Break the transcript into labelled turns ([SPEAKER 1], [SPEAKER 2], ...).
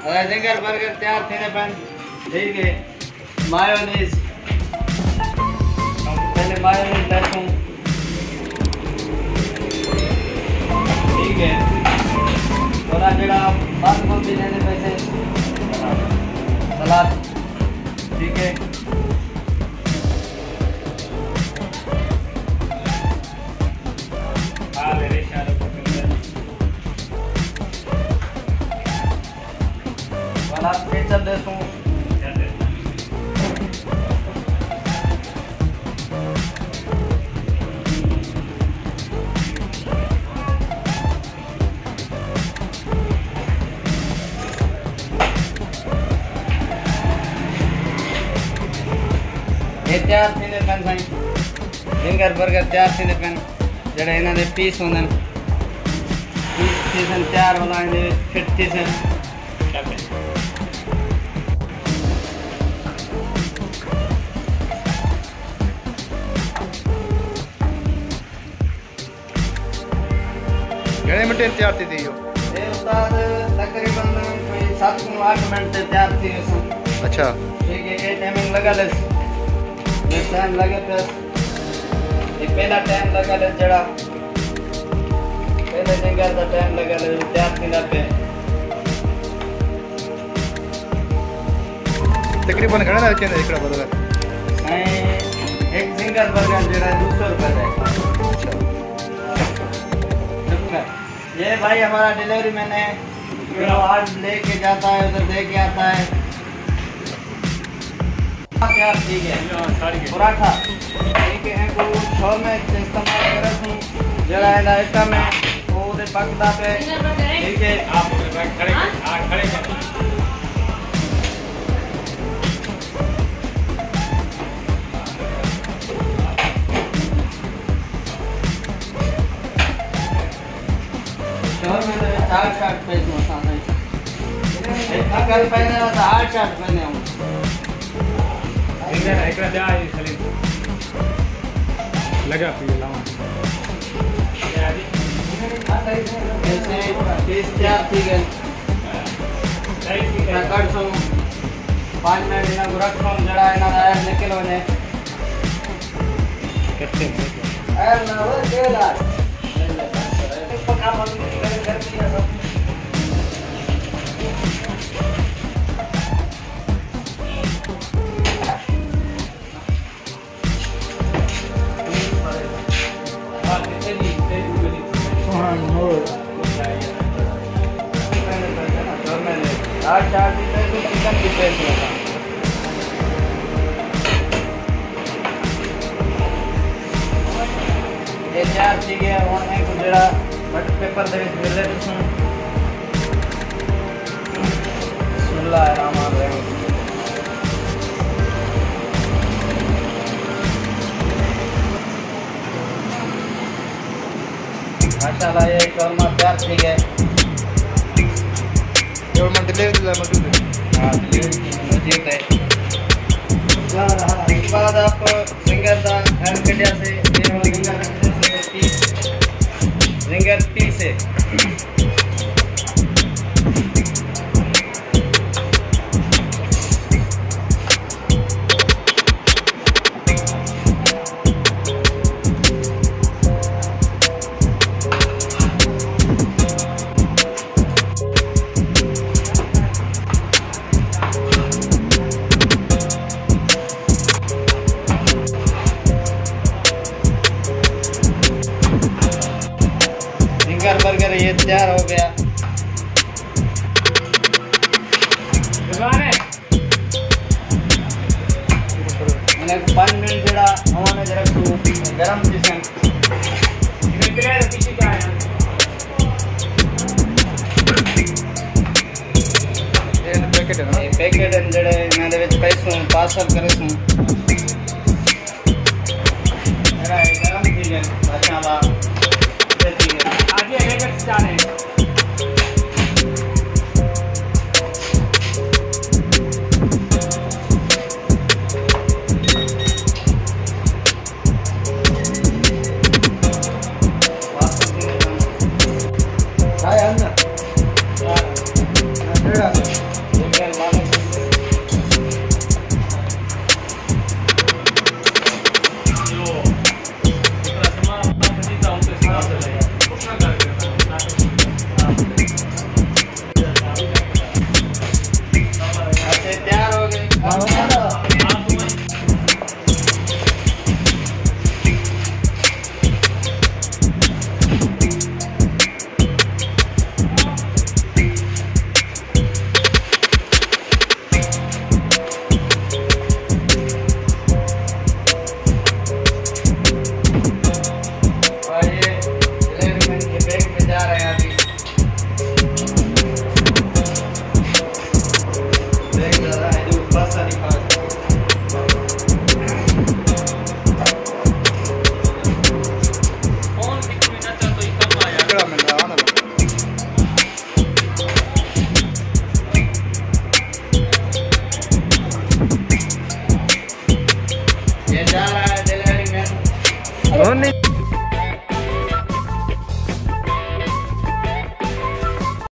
[SPEAKER 1] Ginger burger तैयार थीने पन ठीक है। मायोनीज पहले मायोनीज लेसूं ठीक है। थोड़ा जड़ा बंद गोभी लेने पैसे सलाद ठीक है। केचप देसूं ये तैयार थींदे पन साईं जिंगर बर्गर तैयार थींदे पन जड़े इन्हां दे पीस होंदन पीस थीसन तैयार होला इहदे फिट थीसन
[SPEAKER 2] कितने मिनट तैयार थी यो?
[SPEAKER 1] ये उस्ताद तकरीबन कोई 7 से 8 मिनट तैयार थी इसमें।
[SPEAKER 2] अच्छा
[SPEAKER 1] ठीक है। ये टाइमिंग लगा ले ये टाइम लगे प्लस ये पहला टाइम लगा ले जड़ा पहले जिंगर का टाइम लगा ले तैयार थी ना पे
[SPEAKER 2] तकरीबन घणा ना चेंज एकड़ा बर्गर
[SPEAKER 1] एक जिंगर बर्गर जड़ा 200 रुपए है। ये भाई हमारा डिलीवरी मैन है जो आज लेके जाता है उधर दे के आता है। क्या ठीक है पराठा ठीक है को छोर में इस्तेमाल करे थी जरा इलाका में वो दे पकदा पे ठीक है। आप खड़े खड़े चार शर्ट पहने अगर पहने तो 8 शर्ट पहने हम
[SPEAKER 3] एकरा दे आई सलीम लगा फिर लावा
[SPEAKER 1] ऐसे पीस तैयार थी गए कट सो 5 मिनट इना रख सो जड़ा इना आयर निकलो ने
[SPEAKER 3] कितने
[SPEAKER 1] आयर ना वो केला पका बंद कर दिया सब चार चिकन की पेस्ट लगा ये चार चीज़ें होने को जरा बटर पेपर दे मिले तो सुन सुल्ला रामा रहे माशाल्लाह ये कौरमा तैयार ठीक है।
[SPEAKER 2] और मैं डिलीवरी मौजूद है।
[SPEAKER 1] हाँ डिलीवरी मौजूद है। इसके बाद आप जिंगर का घर कटिया से जिंगर पीस है बर्गर ये तैयार हो गया। मैंने 5 मिनट जरा हमारे जरा गरम चिकन
[SPEAKER 2] पैकेट है ना
[SPEAKER 1] ये पैकेट है जड़े मैं दे विच पैसों पार्सल करे सू मेरा गरम चिकन माशाल्लाह आगे पैकेट स्टार्ट है। Hai Anna.
[SPEAKER 2] ਹੁਣ ਨਹੀਂ